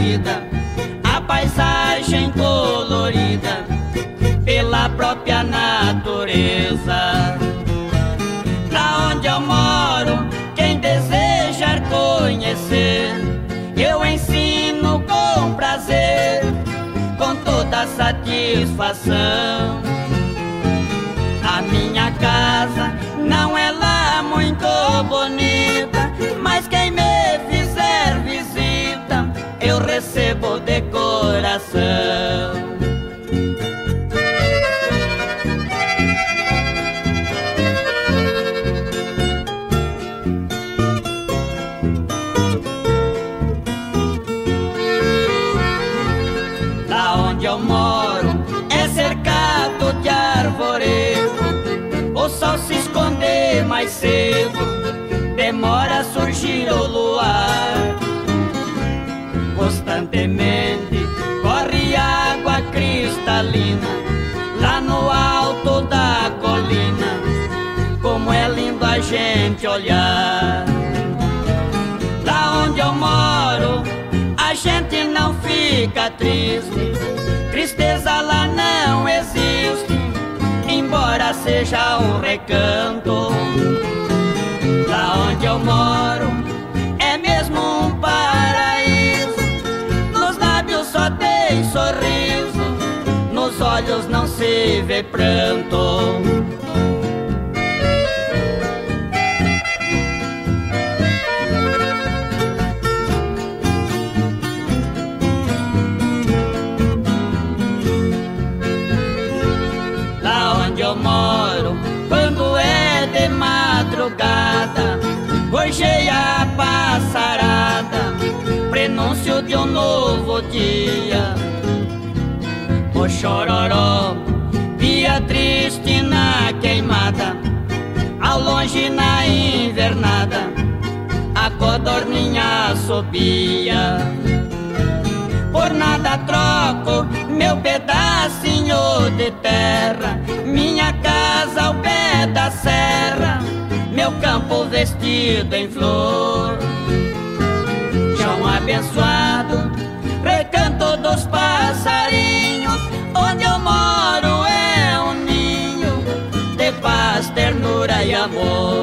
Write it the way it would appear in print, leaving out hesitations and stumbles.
vida, a paisagem colorida pela própria natureza. Lá onde eu moro, quem desejar conhecer, eu ensino com prazer, com toda satisfação. A minha casa não é lá muito bonita, mas quem me fizer visita, eu recebo de coração. Lá onde eu moro é cercado de arvoredo, o sol se esconde mais cedo, demora a surgir o luar. Constantemente corre água cristalina lá no alto da colina, como é lindo a gente olhar. Lá onde eu moro a gente não fica triste, tristeza lá não existe, embora seja um recanto. Lá onde eu moro é mesmo um paraíso, nos lábios só tem sorriso, nos olhos não se vê pranto. Eu moro, quando é de madrugada, gorjeia a passarada, prenúncio de um novo dia. O chororó, dia triste na queimada, ao longe na invernada, a codorninha assobia. Por nada troco meu pedacinho de terra, minha casa ao pé da serra, meu campo vestido em flor. Chão abençoado, recanto dos passarinhos, onde eu moro é um ninho de paz, ternura e amor.